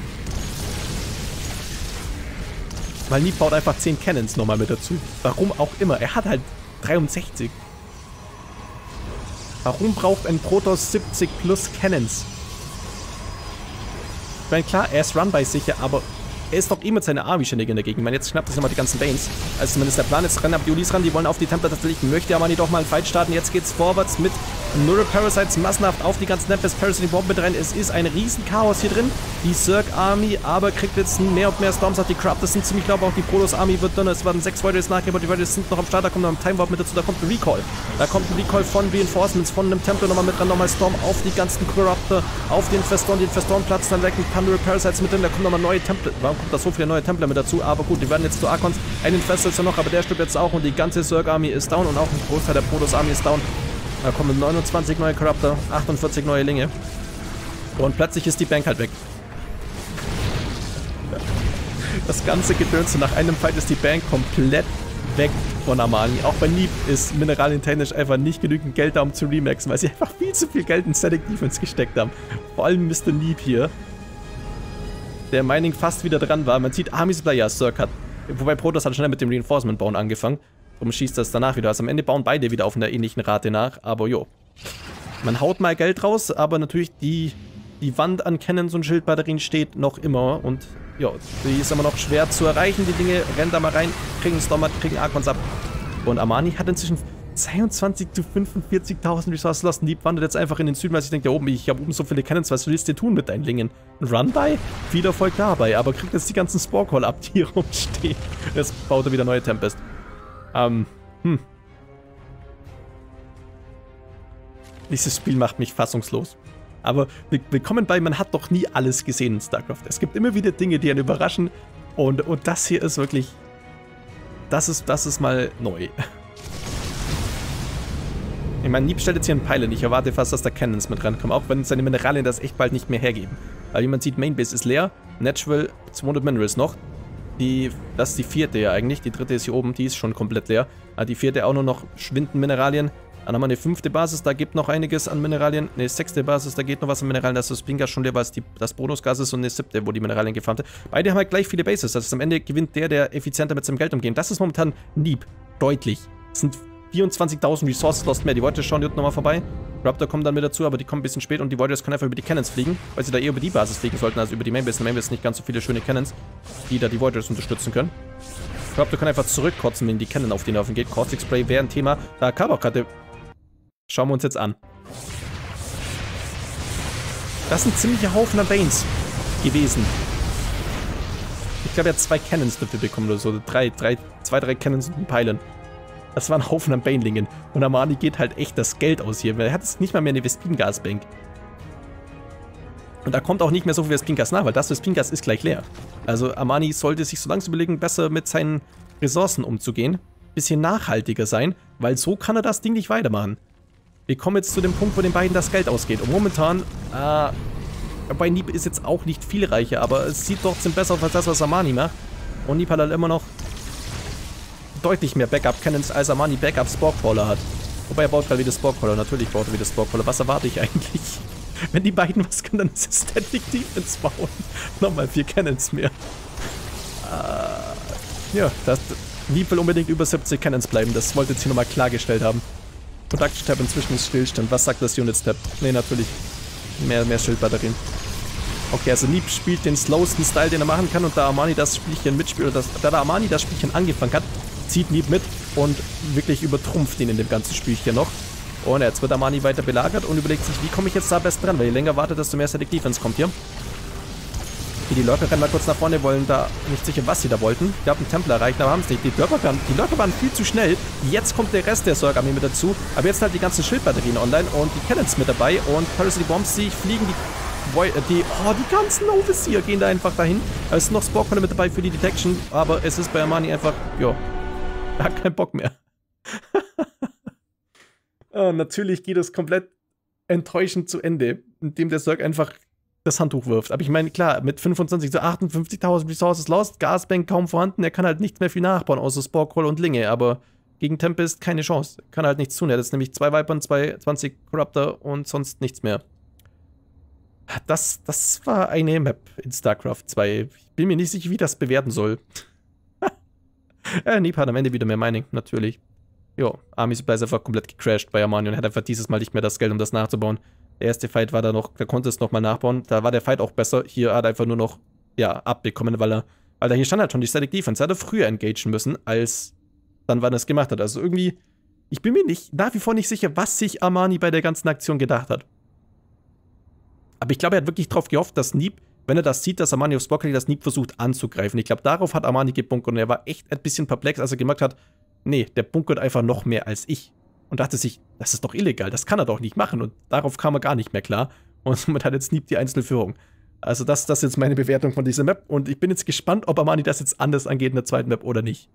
Weil Leap baut einfach zehn Cannons nochmal mit dazu. Warum auch immer. Er hat halt dreiundsechzig. Warum braucht ein Protoss siebzig plus Cannons? Ich meine, klar, er ist Run-By sicher, aber er ist doch eh mit seiner Army ständig in der Gegend. Ich meine, jetzt schnappt er sich nochmal die ganzen Banes. Also zumindest der Plan ist, rennen ab die Ulis ran, die wollen auf die Templar tatsächlich. Möchte Armani doch mal einen Fight starten. Jetzt geht's vorwärts mit Neural Parasites massenhaft auf die ganzen Tempest Parasite Bomb mit rein. Es ist ein riesen Chaos hier drin. Die Zerg Army aber kriegt jetzt mehr und mehr Storms. Auch die Corruptors sind ziemlich, glaube auch die Protoss Army wird dünner. Es werden sechs Warriors nachgegeben, aber die Warriors sind noch am Start. Da kommt noch ein Time Warp mit dazu. Da kommt ein Recall. Da kommt ein Recall von Reinforcements, von einem Templar nochmal mit dran. Nochmal Storm auf die ganzen Corruptor, auf den Infestorn. Die Infestorn platzen dann weg. Ein paar Neural Parasites mit drin. Da kommen nochmal neue Templar. Warum kommt da so viele neue Templar mit dazu? Aber gut, die werden jetzt zu Archons. Ein Infestor ist ja noch, aber der stirbt jetzt auch. Und die ganze Zerg Army ist down. Und auch ein Großteil der Protoss Army ist down. Da kommen neunundzwanzig neue Corruptor, achtundvierzig neue Linge. Und plötzlich ist die Bank halt weg. Das ganze Gedöns. Nach einem Fight ist die Bank komplett weg von Armani. Auch bei Leap ist mineralientechnisch einfach nicht genügend Geld da, um zu remaxen, weil sie einfach viel zu viel Geld in Static Defense gesteckt haben. Vor allem Mister Leap hier. Der Mining fast wieder dran war. Man sieht, Army Supply, ja, Zerg hat. Wobei Protoss hat schnell mit dem Reinforcement bauen angefangen. Darum schießt das danach wieder. Also am Ende bauen beide wieder auf einer ähnlichen Rate nach. Aber jo. Man haut mal Geld raus, aber natürlich die, die Wand an Cannons und Schildbatterien steht noch immer. Und ja, die ist immer noch schwer zu erreichen. Die Dinge rennen da mal rein, kriegen Storm, kriegen Archons ab. Und Armani hat inzwischen zweiundzwanzig zu fünfundvierzigtausend Resource Lost. Leap wandert jetzt einfach in den Süden, weil ich denke, ja oben, ich habe oben so viele Cannons, was willst du tun mit deinen Lingen? Run-By? Viel Erfolg dabei, aber kriegt jetzt die ganzen Spore-Call ab, die hier rumstehen. Jetzt baut er wieder neue Tempest. Ähm, hm. Dieses Spiel macht mich fassungslos. Aber willkommen bei, man hat doch nie alles gesehen in StarCraft. Es gibt immer wieder Dinge, die einen überraschen. Und, und das hier ist wirklich... Das ist, das ist mal neu. Ich meine, Leap stellt jetzt hier einen Pylon. Ich erwarte fast, dass da Cannons mit rankommen. Auch wenn seine Mineralien das echt bald nicht mehr hergeben. Weil wie man sieht, Mainbase ist leer. Natural zweihundert Minerals noch. Die, das ist die vierte ja eigentlich. Die dritte ist hier oben, die ist schon komplett leer. Ah, die vierte auch nur noch Schwinden-Mineralien. Dann haben wir eine fünfte Basis, da gibt noch einiges an Mineralien. Eine sechste Basis, da geht noch was an Mineralien. Das ist das Pingas schon leer, weil es die, das Bonusgas ist. Und eine siebte, wo die Mineralien gefarmt sind. Beide haben halt gleich viele Bases. Das ist am Ende gewinnt der, der effizienter mit seinem Geld umgeht. Das ist momentan Neep. Deutlich. Das sind vierundzwanzigtausend Resources lost mehr. Die Voyagers schauen hier unten nochmal vorbei. Raptor kommen dann mit dazu, aber die kommen ein bisschen spät. Und die Voyagers können einfach über die Cannons fliegen. Weil sie da eher über die Basis fliegen sollten, als über die Mainbase. In der Mainbase nicht ganz so viele schöne Cannons, die da die Voyagers unterstützen können. Raptor kann einfach zurückkotzen, wenn die Cannon auf die Nerven geht. Caustic Spray wäre ein Thema. Da Karbach hatte. Schauen wir uns jetzt an. Das ist ein ziemlicher Haufen an Banes gewesen. Ich glaube, er hat zwei Cannons dafür bekommen oder so. Drei, drei, zwei, drei Cannons und ein Pylon. Das war ein Haufen an Banelingen. Und Armani geht halt echt das Geld aus hier. Weil er hat jetzt nicht mal mehr eine Vespin-Gas-Bank. Und da kommt auch nicht mehr so viel Vespin-Gas nach, weil das Vespin-Gas ist gleich leer. Also Armani sollte sich so langsam überlegen, besser mit seinen Ressourcen umzugehen. Bisschen nachhaltiger sein, weil so kann er das Ding nicht weitermachen. Wir kommen jetzt zu dem Punkt, wo den beiden das Geld ausgeht. Und momentan, äh, bei Neep ist jetzt auch nicht viel reicher, aber es sieht trotzdem besser aus als das, was Armani macht. Und Neep hat halt immer noch deutlich mehr Backup-Cannons, als Armani Backup-Sporecrawler hat. Wobei er baut gerade wieder Sporecrawler. Natürlich baut er wieder Sporecrawler. Was erwarte ich eigentlich? Wenn die beiden was können, dann ist es Static Defense bauen. Nochmal vier Cannons mehr. Äh, ja, das, Neep will unbedingt über siebzig Cannons bleiben. Das wollte ich jetzt hier nochmal klargestellt haben. Production Tab inzwischen ist Stillstand. Was sagt das Units Tab? Ne, natürlich. Mehr, mehr Schildbatterien. Okay, also Neep spielt den slowsten Style, den er machen kann. Und da Armani das Spielchen mitspielt, oder das, da der Armani das Spielchen angefangen hat, zieht Neep mit und wirklich übertrumpft ihn in dem ganzen Spielchen noch. Und jetzt wird Armani weiter belagert und überlegt sich, wie komme ich jetzt da am besten dran? Weil je länger wartet, desto mehr Static Defense kommt hier. Die Lurker rennen mal kurz nach vorne, wollen da nicht sicher, was sie da wollten. Ich glaube, einen Tempel erreichen, aber haben es nicht. Die Lurker, die Lurker waren viel zu schnell. Jetzt kommt der Rest der Zerg-Armee mit dazu. Aber jetzt halt die ganzen Schildbatterien online und die Cannons mit dabei. Und Parasite Bombs, die fliegen die, die, oh, die ganzen Overseer gehen da einfach dahin. Es ist noch Sporecrawler mit dabei für die Detection, aber es ist bei Armani einfach, ja, er hat keinen Bock mehr. Oh, natürlich geht es komplett enttäuschend zu Ende, indem der Zerg einfach das Handtuch wirft. Aber ich meine, klar, mit fünfundzwanzig zu achtundfünfzigtausend Resources lost, Gasbank kaum vorhanden, er kann halt nichts mehr viel nachbauen, außer Sporecrawler und Linge, aber gegen Tempest keine Chance. Kann halt nichts tun. Er hat jetzt nämlich zwei Vipern, zwei zwanzig Corruptor und sonst nichts mehr. Das, das war eine Map in StarCraft zwei. Ich bin mir nicht sicher, wie das bewerten soll. äh, Neep hat am Ende wieder mehr Mining, natürlich. Jo, Army Supply ist einfach komplett gecrashed bei Armani und hat einfach dieses Mal nicht mehr das Geld, um das nachzubauen. Der erste Fight war da noch, da konnte es nochmal nachbauen. Da war der Fight auch besser. Hier hat er einfach nur noch, ja, abbekommen, weil er, weil er hier stand halt schon die Static Defense. Er hätte früher engagen müssen, als dann, wann er es gemacht hat. Also irgendwie, ich bin mir nicht, nach wie vor nicht sicher, was sich Armani bei der ganzen Aktion gedacht hat. Aber ich glaube, er hat wirklich drauf gehofft, dass Neep, wenn er das sieht, dass Armani auf Spock liegt, dass Neep versucht anzugreifen. Ich glaube, darauf hat Armani gebunkert und er war echt ein bisschen perplex, als er gemerkt hat, nee, der bunkert einfach noch mehr als ich. Und dachte sich, das ist doch illegal, das kann er doch nicht machen. Und darauf kam er gar nicht mehr klar. Und somit hat jetzt Neep die Einzelführung. Also das, das ist jetzt meine Bewertung von dieser Map. Und ich bin jetzt gespannt, ob Armani das jetzt anders angeht in der zweiten Map oder nicht.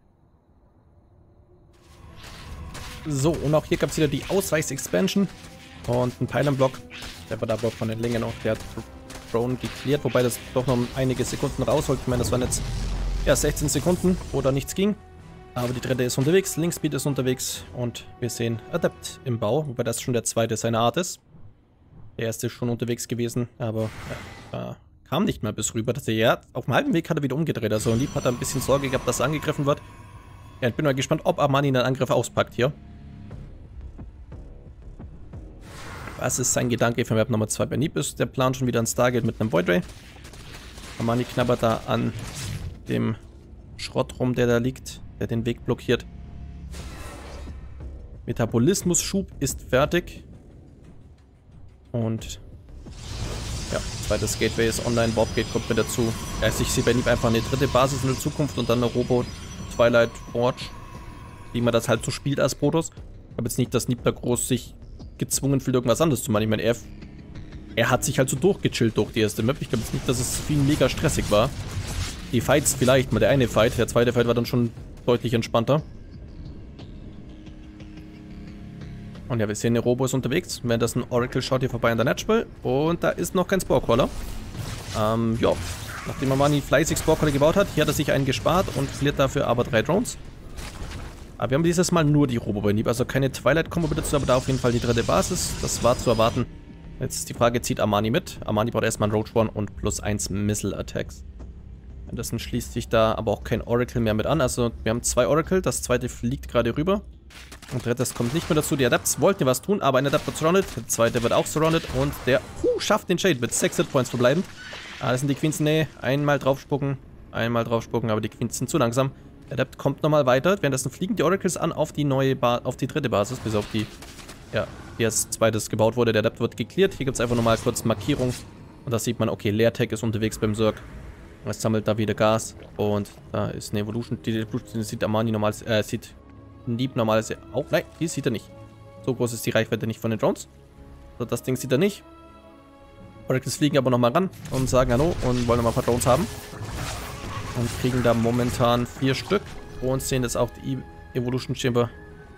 So, und auch hier gab es wieder die Ausweichs-Expansion. Und ein Pylon-Block. Der war da Block von den Lingen noch. Der hat Drone geklärt, wobei das doch noch einige Sekunden rausholt. Ich meine, das waren jetzt ja, sechzehn Sekunden, wo da nichts ging. Aber die dritte ist unterwegs, Linkspeed ist unterwegs und wir sehen Adept im Bau, wobei das schon der zweite seiner Art ist. Der erste ist schon unterwegs gewesen, aber ja, äh, kam nicht mehr bis rüber. Dass er, ja, auf dem halben Weg hat er wieder umgedreht, also Neep hat da ein bisschen Sorge gehabt, dass er angegriffen wird. Ja, ich bin mal gespannt, ob Armani den Angriff auspackt hier. Was ist sein Gedanke für Map Nummer zwei? Bei Neep ist der Plan schon wieder ein Stargate mit einem Void Ray. Armani knabbert da an dem Schrott rum, der da liegt, der den Weg blockiert. Metabolismus-Schub ist fertig. Und ja, zweites Gateway ist online, Warpgate kommt mit dazu. Also ich sehe bei Neep einfach eine dritte Basis in der Zukunft und dann eine Robo Twilight Forge, wie man das halt so spielt als Protoss. Ich habe jetzt nicht, dass Neep da groß sich gezwungen fühlt, irgendwas anderes zu machen. Ich meine, er, er hat sich halt so durchgechillt durch die erste Map. Ich glaube jetzt nicht, dass es für ihn mega stressig war. Die Fights vielleicht, mal der eine Fight, der zweite Fight war dann schon deutlich entspannter. Und ja, wir sehen, der Robo ist unterwegs. Wenn das ein Oracle schaut hier vorbei an der Natural. Und da ist noch kein Sporecrawler. Ähm, ja. Nachdem Armani fleißig Spore gebaut hat, hier hat er sich einen gespart und verliert dafür aber drei Drones. Aber wir haben dieses Mal nur die Robo bei Neep, also keine Twilight-Kombo dazu, aber da auf jeden Fall die dritte Basis. Das war zu erwarten. Jetzt ist die Frage, zieht Armani mit? Armani braucht erstmal einen Roach One und plus eins Missile-Attacks. Währenddessen schließt sich da aber auch kein Oracle mehr mit an. Also wir haben zwei Oracle, das zweite fliegt gerade rüber. Und drittes kommt nicht mehr dazu. Die Adepts wollten was tun, aber ein Adept wird surrounded. Der zweite wird auch surrounded und der uh, schafft den Shade mit sechs Hitpoints verbleibend. Ah, das sind die Queens in der Nähe. Einmal draufspucken, einmal draufspucken, aber die Queens sind zu langsam. Der Adept kommt nochmal weiter. Währenddessen fliegen die Oracles an auf die neue ba auf die dritte Basis, bis auf die, ja, die als zweites gebaut wurde. Der Adept wird geklärt. Hier gibt es einfach nochmal kurz Markierung. Und da sieht man, okay, Leertech ist unterwegs beim Zerg. Es sammelt da wieder Gas. Und da ist eine Evolution. Die Evolution sieht Armani normal, äh, sieht Neep normalerweise auch. Nein, die sieht er nicht. So groß ist die Reichweite nicht von den Drones. Also das Ding sieht er nicht. Oracles fliegen aber nochmal ran und sagen Hallo und wollen nochmal ein paar Drones haben. Und kriegen da momentan vier Stück. Und sehen jetzt auch die Evolution Chamber.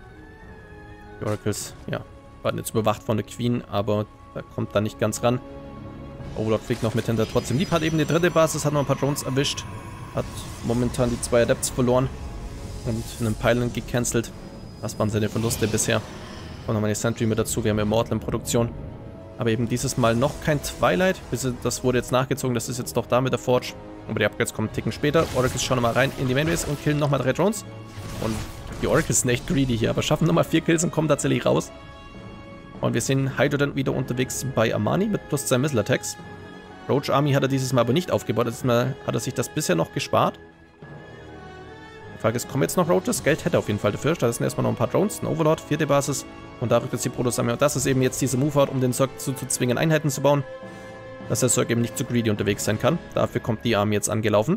Die Oracles, ja, werden jetzt überwacht von der Queen, aber da kommt da nicht ganz ran. Overlord fliegt noch mit hinter. Trotzdem Neep hat eben die dritte Basis, hat noch ein paar Drones erwischt. Hat momentan die zwei Adepts verloren. Und einen Pylon gecancelt. Das waren seine Verluste bisher. Und nochmal eine Sentry mit dazu. Wir haben Immortal in Produktion. Aber eben dieses Mal noch kein Twilight. Das wurde jetzt nachgezogen. Das ist jetzt doch da mit der Forge. Aber die Upgrades kommen einen Ticken später. Oracles schauen nochmal rein in die Mainbase und killen nochmal drei Drones. Und die Oracles sind echt greedy hier. Aber schaffen nochmal vier Kills und kommen tatsächlich raus. Und wir sehen Hydro dann wieder unterwegs bei Armani mit plus zwei Missile Attacks. Roach Army hat er dieses Mal aber nicht aufgebaut. Dieses Mal hat er sich das bisher noch gespart. Die Frage ist, kommen jetzt noch Roaches? Geld hätte er auf jeden Fall dafür. Stattdessen erstmal noch ein paar Drones, ein Overlord, vierte Basis. Und da rückt jetzt die Protoss-Armee. Und das ist eben jetzt diese Move-Out, um den Zerg zu, zu zwingen, Einheiten zu bauen. Dass der Zerg eben nicht zu greedy unterwegs sein kann. Dafür kommt die Armee jetzt angelaufen.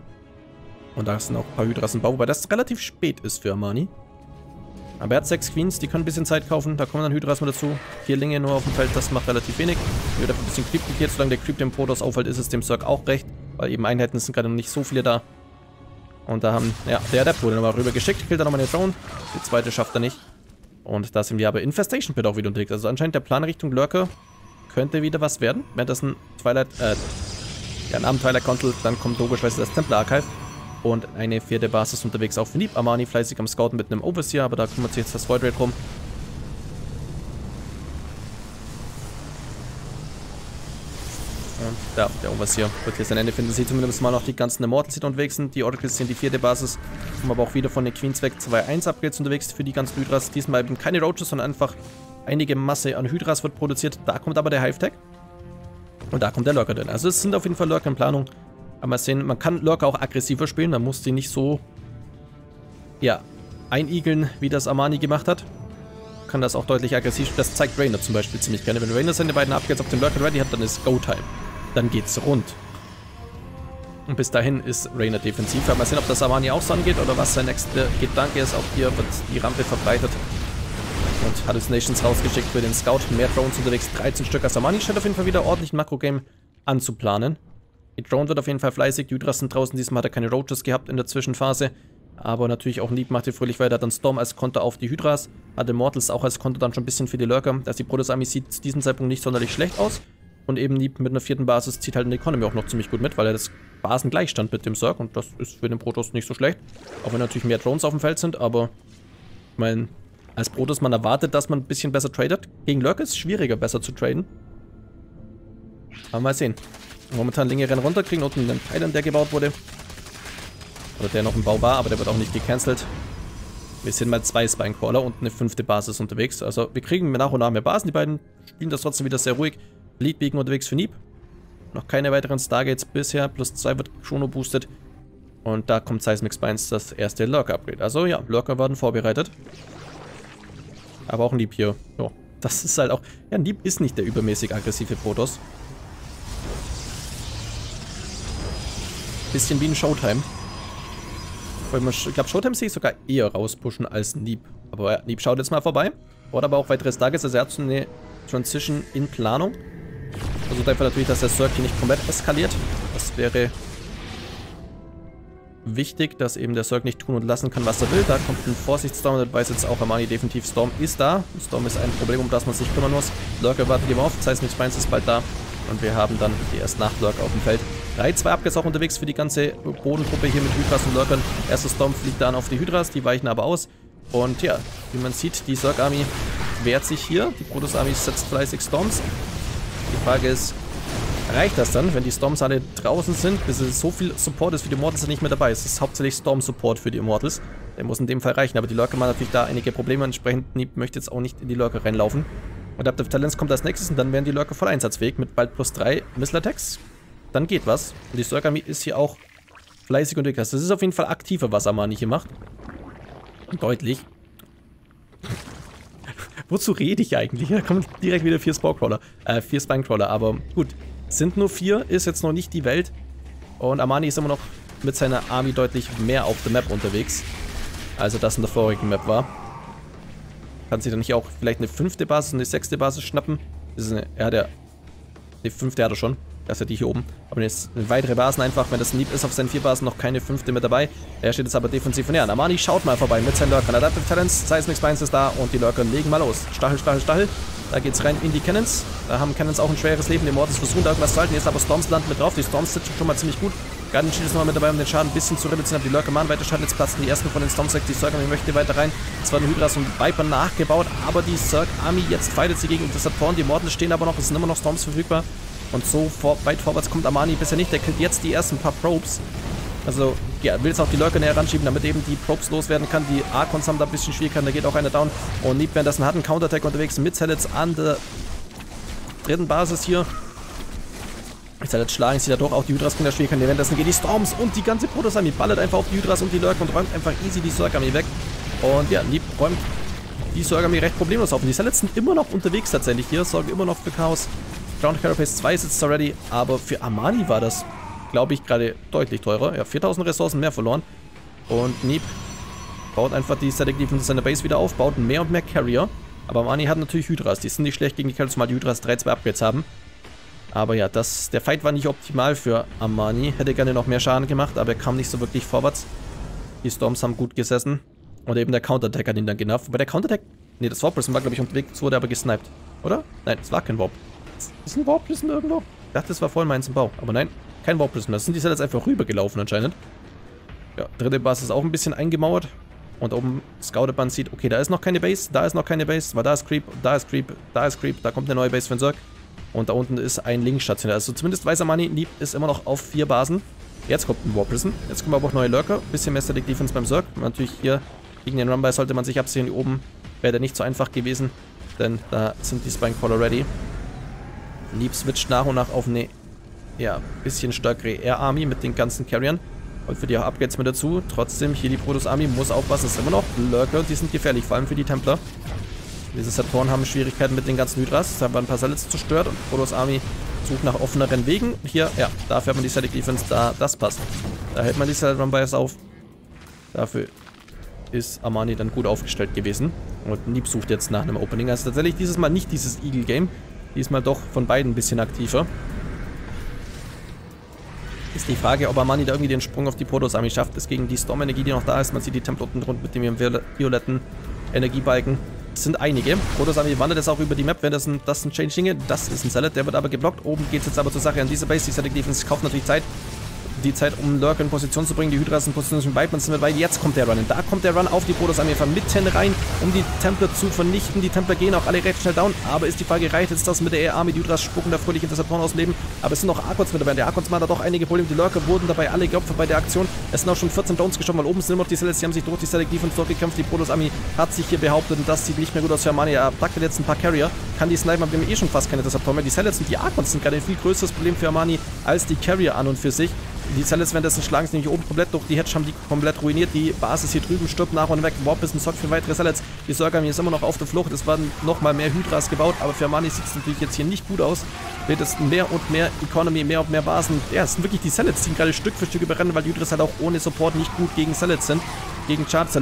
Und da sind auch ein paar Hydras im Bau, wobei das relativ spät ist für Armani. Aber er hat sechs Queens, die können ein bisschen Zeit kaufen. Da kommen dann Hydras mit dazu. Vier Linge nur auf dem Feld, das macht relativ wenig. Hier wird ein bisschen Creep gekehrt. Solange der Creep den Protoss auffällt, ist es dem Zerg auch recht. Weil eben Einheiten sind gerade noch nicht so viele da. Und da haben, ja, der Adept wurde nochmal rüber geschickt. Killt dann nochmal den Drone. Die zweite schafft er nicht. Und da sind wir aber Infestation Pit auch wieder unterwegs. Also anscheinend der Plan Richtung Lurker könnte wieder was werden. Wenn das ein Twilight, äh, ja, nach dem Twilight Council, dann kommt logischerweise das Templar Archive. Und eine vierte Basis unterwegs auch für Neep. Armani fleißig am Scouten mit einem Overseer, aber da kümmert sich jetzt das Void Raid rum. Und ja, der Overseer wird hier sein Ende finden. Sie zumindest mal noch die ganzen Immortals hier unterwegs sind. Die Oracles sind die vierte Basis. Kommen aber auch wieder von den Queens weg. zwei eins Upgrades unterwegs für die ganzen Hydras. Diesmal eben keine Roaches, sondern einfach einige Masse an Hydras wird produziert. Da kommt aber der Hive-Tech. Und da kommt der Lurker drin. Also es sind auf jeden Fall Lurker in Planung. Aber mal sehen, man kann Lurker auch aggressiver spielen. Man muss sie nicht so, ja, einigeln, wie das Armani gemacht hat. Kann das auch deutlich aggressiv. Das zeigt Raynor zum Beispiel ziemlich gerne. Wenn Raynor seine beiden Upgrades auf den Lurker ready hat, dann ist Go-Time. Dann geht's rund. Und bis dahin ist Raynor defensiv. Mal sehen, ob das Armani auch so angeht oder was sein nächster Gedanke ist. Auch hier wird die Rampe verbreitet. Und Hallucinations rausgeschickt für den Scout. Mehr Drones unterwegs, dreizehn Stück. Also Armani scheint auf jeden Fall wieder ordentlich ein Makro-Game anzuplanen. Die Drone wird auf jeden Fall fleißig. Die Hydras sind draußen. Diesmal hat er keine Roaches gehabt in der Zwischenphase. Aber natürlich auch Neep macht hier fröhlich weiter. Hat dann Storm als Konter auf die Hydras. Hat Immortals auch als Konter dann schon ein bisschen für die Lurker. Also die Protoss-Armee sieht zu diesem Zeitpunkt nicht sonderlich schlecht aus. Und eben Neep mit einer vierten Basis zieht halt in der Economy auch noch ziemlich gut mit, weil er das Basengleichstand mit dem Zerg. Und das ist für den Protoss nicht so schlecht. Auch wenn natürlich mehr Drones auf dem Feld sind. Aber ich meine, als Protoss man erwartet, dass man ein bisschen besser tradet. Gegen Lurker ist es schwieriger, besser zu traden. Aber mal sehen. Momentan Linge rennen runter, kriegen unten einen Pylon, der gebaut wurde. Oder der noch im Bau war, aber der wird auch nicht gecancelt. Wir sind mal zwei Spinecrawler und eine fünfte Basis unterwegs. Also wir kriegen nach und nach mehr Basen. Die beiden spielen das trotzdem wieder sehr ruhig. Leadbeacon unterwegs für Neep. Noch keine weiteren Stargates bisher. Plus zwei wird Chrono boostet. Und da kommt Seismic Spines, das erste Lurker-Upgrade. Also ja, Lurker werden vorbereitet. Aber auch Neep hier. Jo, das ist halt auch... Ja, Neep ist nicht der übermäßig aggressive Protoss. Bisschen wie ein Showtime. Ich glaube, Showtime sehe ich sogar eher rauspushen als Neep. Aber ja, Neep schaut jetzt mal vorbei. Oder aber auch weitere Stargates. Also er hat so eine Transition in Planung. Versucht einfach natürlich, dass der Zerg hier nicht komplett eskaliert. Das wäre wichtig, dass eben der Zerg nicht tun und lassen kann, was er will. Da kommt ein Vorsichtsstorm. Das weiß jetzt auch Armani definitiv. Storm ist da. Storm ist ein Problem, um das man sich kümmern muss. Lurker wartet ihm auf. Das heißt, Spines ist bald da. Und wir haben dann die ersten acht Lurker auf dem Feld. drei zwei Upgrades auch unterwegs für die ganze Bodentruppe hier mit Hydras und Lurkern. Erster Storm fliegt dann auf die Hydras, die weichen aber aus. Und ja, wie man sieht, die Zerg Army wehrt sich hier. Die Protoss Army setzt fleißig Storms. Die Frage ist, reicht das dann, wenn die Storms alle draußen sind, bis es so viel Support ist für die Immortals nicht mehr dabei ist? Es ist hauptsächlich Storm-Support für die Immortals. Der muss in dem Fall reichen, aber die Lurker machen natürlich da einige Probleme. Entsprechend Neep möchte jetzt auch nicht in die Lurker reinlaufen. Adaptive Talents kommt als nächstes und dann werden die Lurker voll einsatzfähig mit bald plus drei Missile Attacks. Dann geht was. Und die Zerg Army ist hier auch fleißig unterwegs. Das ist auf jeden Fall aktiver, was Armani hier macht. Deutlich. Wozu rede ich eigentlich? Da kommen direkt wieder vier Sporecrawler. Äh, vier Spinecrawler. Aber gut. Sind nur vier, ist jetzt noch nicht die Welt. Und Armani ist immer noch mit seiner Army deutlich mehr auf der Map unterwegs, als er das in der vorigen Map war. Kann sich dann nicht auch vielleicht eine fünfte Basis und eine sechste Basis schnappen? Das ist eine, er hat ja, die fünfte hat er schon. Das ist ja die hier oben. Aber jetzt weitere Basen einfach, wenn das Neep ist auf seinen vier Basen, noch keine fünfte mit dabei. Er steht jetzt aber defensiv von näher. Armani schaut mal vorbei mit seinen Lurkern. Adaptive Talents, Seismic Spines ist da und die Lurker legen mal los. Stachel, Stachel, Stachel. Da geht's rein in die Cannons. Da haben Cannons auch ein schweres Leben. Die Immortals versuchen da irgendwas zu halten. Jetzt aber Storms landen mit drauf. Die Storms sitzen schon mal ziemlich gut. Guardian Shield ist nochmal mit dabei, um den Schaden ein bisschen zu reduzieren. Aber die Lurker machen weiter Schaden. Jetzt platzen die ersten von den Storms weg. Die Zerg Army möchte weiter rein. Es waren Hydras und Viper nachgebaut. Aber die Zerg Army jetzt fightet sie gegen Interceptoren. Die Immortals stehen aber noch. Es sind immer noch Storms verfügbar. Und so vor, weit vorwärts kommt Armani bisher nicht. Der killt jetzt die ersten paar Probes. Also, ja, will jetzt auch die Lurker näher ranschieben, damit eben die Probes loswerden kann. Die Archons haben da ein bisschen Schwierigkeiten. Da geht auch einer down. Und Neep währenddessen hat einen Counterattack unterwegs mit Zealots an der dritten Basis hier. Zealots schlagen sie da durch. Auch die Hydras können da Schwierigkeiten. Währenddessen gehen die Storms und die ganze Protoss Army ballert einfach auf die Hydras und die Lurker und räumt einfach easy die Zerg Army weg. Und ja, Neep räumt die Zerg Army recht problemlos auf. Und die Zealots sind immer noch unterwegs tatsächlich hier. Sorgen immer noch für Chaos. Ground Carapace zwei sitzt already, aber für Armani war das, glaube ich, gerade deutlich teurer. Ja, viertausend Ressourcen mehr verloren. Und Neep baut einfach die Static Defense seiner Base wieder auf, baut mehr und mehr Carrier. Aber Armani hat natürlich Hydras, die sind nicht schlecht gegen die Carriers, zumal die Hydras drei zwei Upgrades haben. Aber ja, das, der Fight war nicht optimal für Armani. Hätte gerne noch mehr Schaden gemacht, aber er kam nicht so wirklich vorwärts. Die Storms haben gut gesessen. Und eben der Counterattack hat ihn dann genervt. Wobei der Counterattack, ne, das Warp Prism war, glaube ich, unterwegs, wurde aber gesniped. Oder? Nein, es war kein Warp. Ist ein Warp Prism irgendwo? Ich dachte, das war voll meins im Bau. Aber nein, kein Warp Prism. Das sind die jetzt einfach rübergelaufen anscheinend. Ja, dritte Basis ist auch ein bisschen eingemauert. Und oben scoutet man sieht, okay, da ist noch keine Base, da ist noch keine Base, weil da ist Creep, da ist Creep, da ist Creep, da kommt eine neue Base für den Zerg. Und da unten ist ein Link stationiert. Also zumindest weiß Armani, Neep ist immer noch auf vier Basen. Jetzt kommt ein Warp Prism. Jetzt kommen aber auch neue Lurker. Bisschen mehr Static Defense beim Zerg. Natürlich hier gegen den Runby sollte man sich absehen. Hier oben wäre der nicht so einfach gewesen. Denn da sind die Spinecrawler ready. Neep switcht nach und nach auf eine, ja, bisschen stärkere Air Army mit den ganzen Carriern. Und für die auch Upgrades mit dazu. Trotzdem, hier die Protoss Army muss aufpassen. Es ist immer noch Lurker, die sind gefährlich, vor allem für die Templer. Diese Saturn haben Schwierigkeiten mit den ganzen Hydras. Da haben wir ein paar Zealots zerstört und Protoss Army sucht nach offeneren Wegen. Hier, ja, dafür hat man die Static Defense, da, das passt. Da hält man die Zealot Runbys auf. Dafür ist Armani dann gut aufgestellt gewesen. Und Neep sucht jetzt nach einem Opening. Also tatsächlich dieses Mal nicht dieses Eagle Game. Diesmal doch von beiden ein bisschen aktiver. Ist die Frage, ob Armani da irgendwie den Sprung auf die Protoss Army schafft. Ist gegen die Storm-Energie, die noch da ist. Man sieht die Tempel unten drunter mit dem violetten Energiebalken. Das sind einige. Protoss Army wandert jetzt auch über die Map, wenn das ein, das ein Changelinge. Das ist ein Zealot, der wird aber geblockt. Oben geht es jetzt aber zur Sache an diese Base. Die Static Defense kauft natürlich Zeit. Die Zeit, um Lurker in Position zu bringen. Die Hydras in Position zu bleiben. Sind wir weit. Jetzt kommt der Run. Und da kommt der Run auf die Protoss Army von mitten rein, um die Templer zu vernichten. Die Templer gehen auch alle recht schnell down. Aber ist die Frage, reicht jetzt das mit der Air Army? Die Hydras spucken da fröhlich Interceptoren aus dem Leben. Aber es sind noch Archons mit dabei. Der Archons macht da doch einige Probleme. Die Lurker wurden dabei alle geopfert bei der Aktion. Es sind auch schon vierzehn Downs gestorben, weil oben sind immer noch die Celeste. Die haben sich durch die Static Defense durchgekämpft. Die Protoss Army hat sich hier behauptet. Und das sieht nicht mehr gut aus für Armani. Er packt jetzt ein paar Carrier. Kann die snipen, aber wir haben eh schon fast keine Interceptoren mehr. Die Celeste und die Archons sind gerade ein viel größeres Problem für Armani als die Carrier an und für sich. Die Zealots währenddessen schlagen sie nämlich oben komplett durch. Die Hedge haben die komplett ruiniert. Die Basis hier drüben stirbt nach und weg. Warp ist ein Sock für weitere Zealots. Die Zerg Army ist immer noch auf der Flucht. Es waren nochmal mehr Hydras gebaut. Aber für Armani sieht es natürlich jetzt hier nicht gut aus. Wird es mehr und mehr Economy, mehr und mehr Basen. Ja, es sind wirklich die Zealots, die gerade Stück für Stück überrennen, weil die Hydras halt auch ohne Support nicht gut gegen Zealots sind. Gegen Charge Zealots.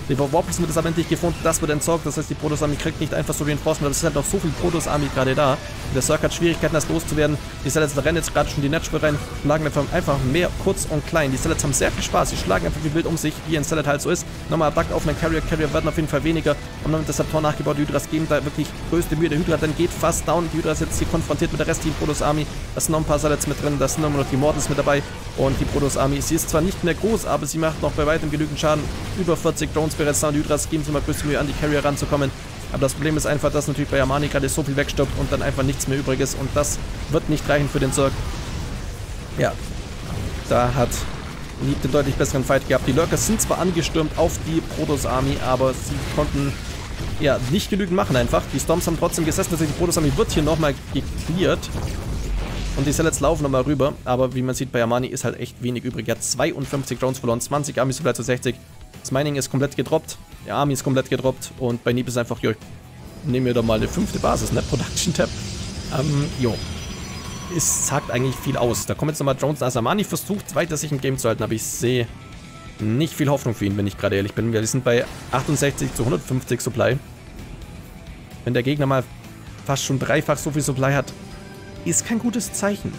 Die Warples wird es aber endlich gefunden, das wird entsorgt, das heißt die Protoss Army kriegt nicht einfach so Reinforcement, aber es ist halt noch so viel Protoss Army gerade da. Und der Zerg hat Schwierigkeiten, das loszuwerden. Die Zealots rennen jetzt gerade schon die Netschwur rein, schlagen einfach, einfach mehr kurz und klein. Die Zealots haben sehr viel Spaß, sie schlagen einfach wie wild um sich, wie ein Zealot halt so ist. Nochmal Abduct auf meinen Carrier, Carrier werden auf jeden Fall weniger. Und dann mit Disruptor nachgebaut, die Hydras geben da wirklich größte Mühe. Der Hydra dann geht fast down, die Hydra ist jetzt hier konfrontiert mit der restlichen Protoss Army. Da sind noch ein paar Zealots mit drin, da sind noch die Mortals mit dabei. Und die Protoss Army, sie ist zwar nicht mehr groß, aber sie macht noch bei weitem genügend Schaden. Über vierzig Drones bereits da und die Hydras geben sich mal größte Mühe an, die Carrier ranzukommen. Aber das Problem ist einfach, dass natürlich bei Armani gerade so viel wegstirbt und dann einfach nichts mehr übrig ist. Und das wird nicht reichen für den Zerg. Ja, da hat Neep den deutlich besseren Fight gehabt. Die Lurkers sind zwar angestürmt auf die Protoss Army, aber sie konnten ja nicht genügend machen einfach. Die Storms haben trotzdem gesessen, dass die Protoss Army wird hier nochmal geklärt. Und die Zealots laufen nochmal rüber. Aber wie man sieht, bei Armani ist halt echt wenig übrig. Er hat zweiundfünfzig Drones verloren, zwanzig Army Supply zu sechzig. Das Mining ist komplett gedroppt. Der Army ist komplett gedroppt. Und bei Neep ist einfach, jo, nehmen wir doch mal eine fünfte Basis, ne? Production Tab. Ähm, jo. Es sagt eigentlich viel aus. Da kommen jetzt nochmal Drones. Also Armani versucht weiter sich im Game zu halten, aber ich sehe nicht viel Hoffnung für ihn, wenn ich gerade ehrlich bin. Wir sind bei achtundsechzig zu hundertfünfzig Supply. Wenn der Gegner mal fast schon dreifach so viel Supply hat, ist kein gutes Zeichen.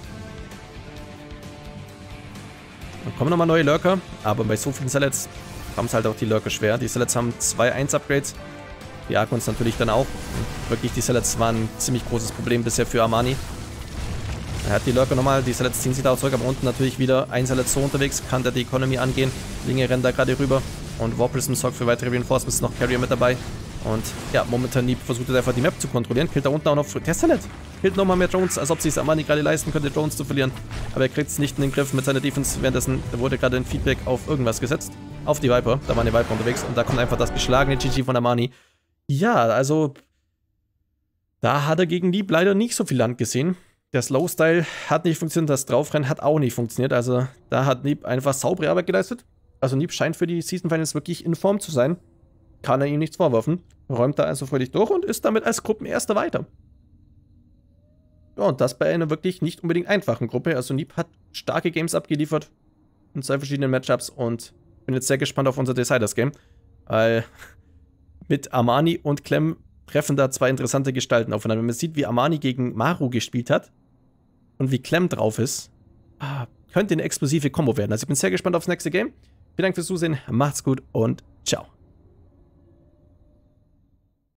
Dann kommen nochmal neue Lurker, aber bei so vielen Zealots haben es halt auch die Lurker schwer. Die Zealots haben zwei eins Upgrades. Die Archons natürlich dann auch. Und wirklich, die Zealots waren ein ziemlich großes Problem bisher für Armani. Er hat die Lurker nochmal, die Zealots ziehen sich da auch zurück, aber unten natürlich wieder ein Zealot so unterwegs, kann der die Economy angehen. Linge rennt da gerade rüber und Warprism sorgt für weitere Reinforcements, noch Carrier mit dabei. Und ja, momentan Neep versucht er einfach die Map zu kontrollieren, killt da unten auch noch, der Zealot killt nochmal mehr Drones, als ob sich Armani gerade leisten könnte, Drones zu verlieren. Aber er kriegt es nicht in den Griff mit seiner Defense, währenddessen wurde gerade ein Feedback auf irgendwas gesetzt. Auf die Viper, da war eine Viper unterwegs und da kommt einfach das geschlagene G G von Armani. Ja, also da hat er gegen Neep leider nicht so viel Land gesehen. Der Slow-Style hat nicht funktioniert, das Draufrennen hat auch nicht funktioniert. Also da hat Neep einfach saubere Arbeit geleistet. Also Neep scheint für die Season Finals wirklich in Form zu sein. Kann er ihm nichts vorwerfen. Räumt da also fröhlich durch und ist damit als Gruppenerster weiter. Ja, und das bei einer wirklich nicht unbedingt einfachen Gruppe. Also Neep hat starke Games abgeliefert in zwei verschiedenen Matchups und bin jetzt sehr gespannt auf unser Deciders-Game. Weil mit Armani und Clem treffen da zwei interessante Gestalten aufeinander. Wenn man sieht, wie Armani gegen Maru gespielt hat und wie Clem drauf ist, ah, könnte eine explosive Kombo werden. Also ich bin sehr gespannt aufs nächste Game. Vielen Dank fürs Zusehen, macht's gut und ciao.